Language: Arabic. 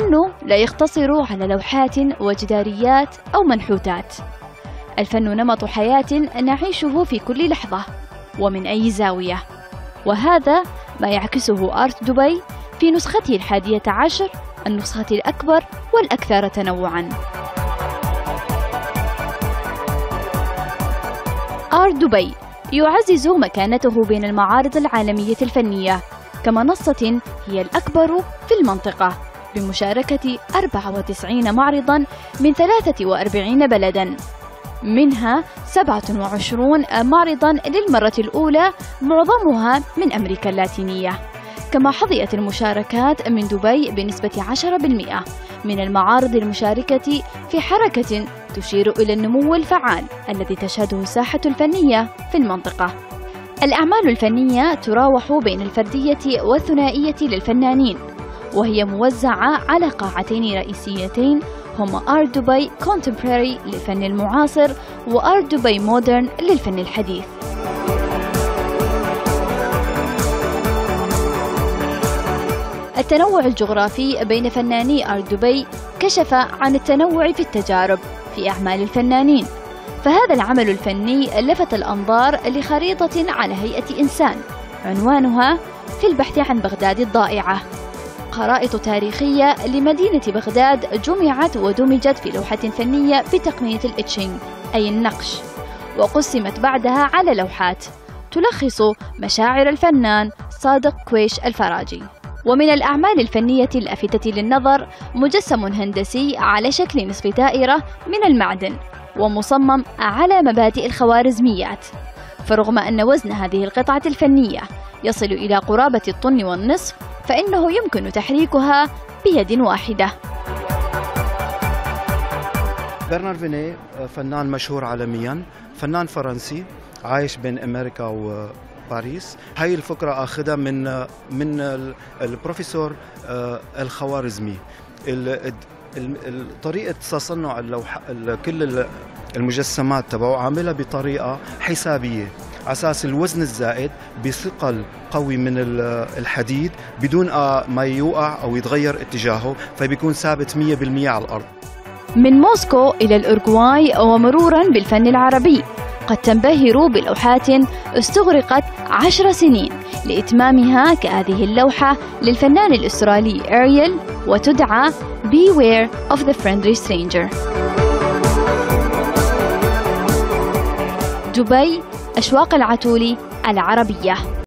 الفن لا يقتصر على لوحات وجداريات أو منحوتات. الفن نمط حياة نعيشه في كل لحظة ومن أي زاوية، وهذا ما يعكسه آرت دبي في نسخته 11، النسخة الأكبر والأكثر تنوعاً. آرت دبي يعزز مكانته بين المعارض العالمية الفنية كمنصة هي الأكبر في المنطقة، بمشاركة 94 معرضاً من 43 بلداً، منها 27 معرضاً للمرة الأولى، معظمها من أمريكا اللاتينية. كما حظيت المشاركات من دبي بنسبة 10% من المعارض المشاركة في حركة تشير إلى النمو الفعال الذي تشهده الساحة الفنية في المنطقة. الأعمال الفنية تراوح بين الفردية والثنائية للفنانين، وهي موزعة على قاعتين رئيسيتين هما آرت دبي كونتمبراري للفن المعاصر وآرت دبي مودرن للفن الحديث. التنوع الجغرافي بين فناني آرت دبي كشف عن التنوع في التجارب في أعمال الفنانين، فهذا العمل الفني لفت الأنظار لخريطة على هيئة إنسان عنوانها في البحث عن بغداد الضائعة، خرائط تاريخية لمدينة بغداد جمعت ودمجت في لوحة فنية بتقنية الإتشينج أي النقش، وقسمت بعدها على لوحات تلخص مشاعر الفنان صادق كويش الفراجي. ومن الأعمال الفنية اللافتة للنظر مجسم هندسي على شكل نصف دائرة من المعدن ومصمم على مبادئ الخوارزميات، فرغم أن وزن هذه القطعة الفنية يصل إلى قرابة الطن والنصف، فإنه يمكن تحريكها بيد واحدة. برنار فيني فنان مشهور عالميا، فنان فرنسي عايش بين أمريكا وباريس. هاي الفكرة أخذها من البروفيسور الخوارزمي. طريقة تصنع كل المجسمات تبعه عاملها بطريقة حسابية على أساس الوزن الزائد بثقل قوي من الحديد بدون ما يوقع أو يتغير اتجاهه، فبيكون ثابت 100% على الأرض. من موسكو إلى الأورغواي ومرورا بالفن العربي، قد تنبهر بلوحات استغرقت 10 سنين لإتمامها كهذه اللوحة للفنان الأسترالي أرييل وتدعى Beware of the Friendly Stranger. دبي، أشواق العتولي العربية.